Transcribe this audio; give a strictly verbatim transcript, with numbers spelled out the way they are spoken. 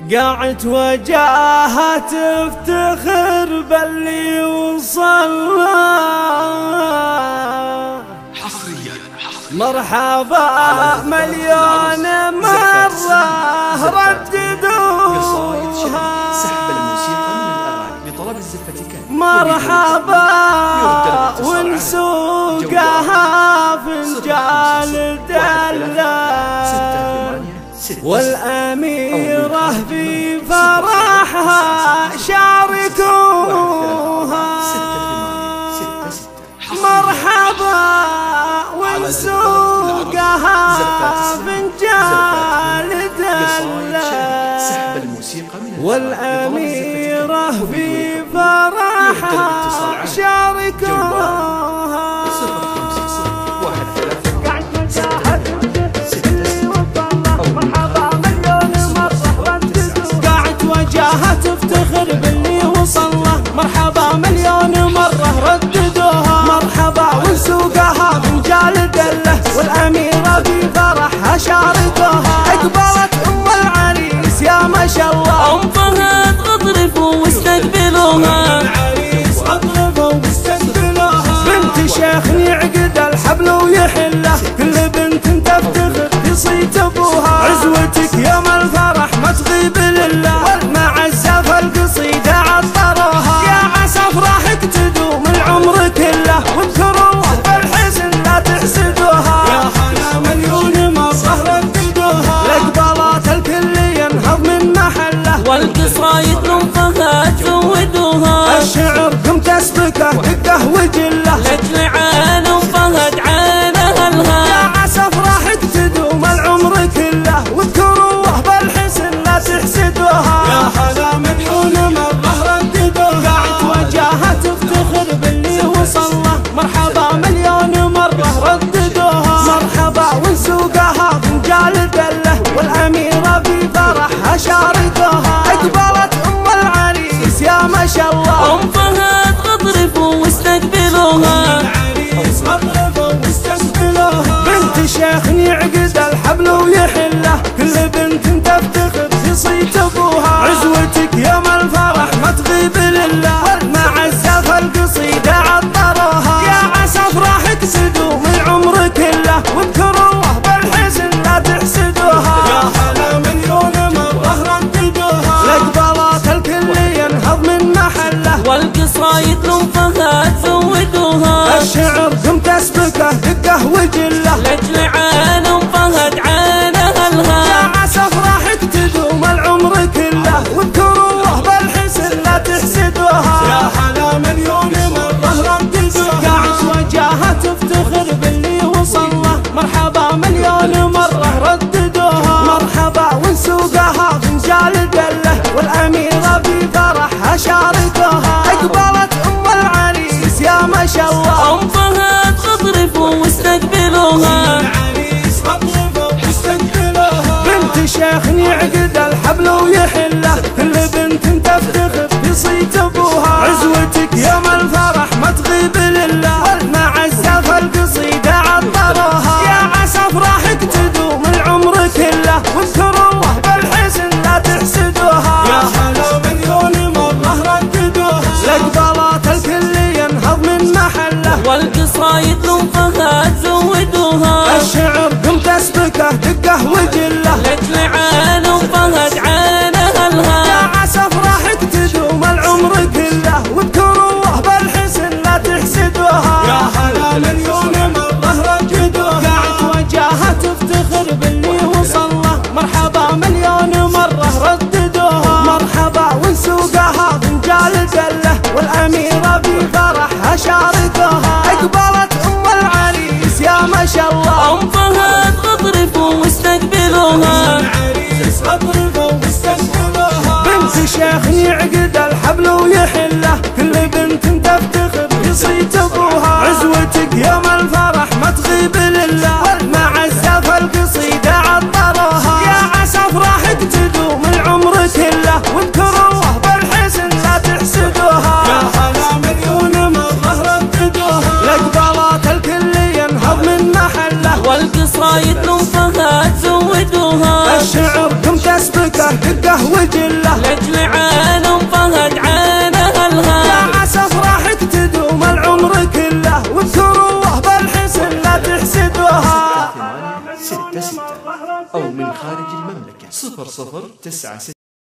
قاعد وجاهه تفتخر باللي وصل. مرحبا مليون مرة رددوها. مرحبا ونسوقها فنجال دلة، والأميرة في فرحها شاركوها. مرحبا ونسوقها فنجال دلة، والأميرة في فرحها شاركوها. تفتخر باللي وصل له، مرحبا مليون مرة رددوها. مرحبا ونسوقها بنجال دله، والأميرة في فرحها شاركوها. اقبلت أم العريس يا ما شاء الله، أم فهد اضربوا واستقبلوها. العريس اضربوا واستقبلوها. بنت شيخ يعقد الحبل ويحله، كل بنت تفتخر تصيت ابوها. عزوتك يوم الفرح ما تغيب لله، والمعزة القصيدة عطروها. يا عسى افراحك تدوم العمر كله، واذكروها بالحزن لا تحسدوها. يا حلا مليون مرة رددوها، الاقبالات الكل ينهض من محله، والقصايد ام فهد زودوها. الشعر قم تسبكه دقه وجله، لاجل عان ام فهد عان اهلها. يا عسى افراحك تدوم العمر كله، واذكروها بالحزن لا تحسدوها. يا حلا مليون مرة رددوها. قاعد وجاهه تفتخر باللي وصل له، مرحبا مليون مرة رددوها. مرحبا ونسوقها فنجال دله، والأميرة في فرحها شاركوها. اقبلت أم العريس يا ما شاء الله، أم فهد اضربوا واستقبلوها. العريس اضربوا واستقبلوها. بنت شيخ يعقد الحبل ويحله، كل بنت تفتخر تصيت ابوها. عزوتك يوم الفرح ما تغيب لله، والمعزة القصيدة عطروها. يا عسى افراحك تدوم العمر كله، واذكروها بالحزن لا تحسدوها. يا حلا مليون مرة رددوها، الاقبالات الكل ينهض من محله، والقصايد ام فهد زودوها. الشعر قم تسبكه دقه وجله، لاجل عان ام فهد عان اهلها. يا عسى افراحك تدوم العمر كله، واذكروها بالحزن لا تحسدوها. يا حلا مليون مرة رددوها. قاعد وجاهه تفتخر باللي وصل له، مرحبا مليون مرة رددوها. مرحبا ونسوقها فنجال دله، والأميرة في فرحها شاركوها. اقبلت أم العريس يا ما شاء الله، أم فهد اضربوا واستقبلوها. العريس اضربوا واستقبلوها. بنت شيخ يعقد الحبل ويحله، كل بنت تفتخر تصيت ابوها. عزوتك يوم الفرح ما تغيب لله، والمعزة القصيدة عطروها. يا عسى افراحك تدوم العمر كله، واذكروها بالحزن لا تحسدوها. يا حلا مليون مرة رددوها، الاقبالات الكل ينهض من محله، والقصايد ام فهد زودوها. الشعر قم تسبكه دقه وجله، لاجل عان ام فهد عان اهلها. يا عسى افراحك تدوم العمر كله، واذكروها بالحزن لا تحسدوها. يا حلا مليون مرة رددوها. قاعد وجاهه تفتخر باللي وصل له، مرحبا مليون مرة رددوها. مرحبا ونسوقها فنجال دله، والأميرة في فرحها شاركوها. اقبلت أم العريس يا ما شاء الله، أم فهد اضربوا واستقبلوها. العريس اضربوا واستقبلوها. بنت شيخ يعقد الحبل ويحله، كل بنت تفتخر تصيت ابوها. عزوتك يوم الفرح ما تغيب لله، والمعزة القصيدة عطروها. يا عسى افراحك تدوم العمر كله، واذكروها بالحزن لا تحسدوها. يا حلا مليون مرة رددوها، الاقبالات الكل ينهض من محله، والقصايد ام فهد زودوها. الشعر قم تسبكه دقه ثقة وجلة لأجل عالم فهد عانها الها. يا عسى افراحك تدوم العمر كله واذكروه بالحسن لا تحسدوها. ستة ستة أو من خارج المملكة صفر صفر تسعة ستة.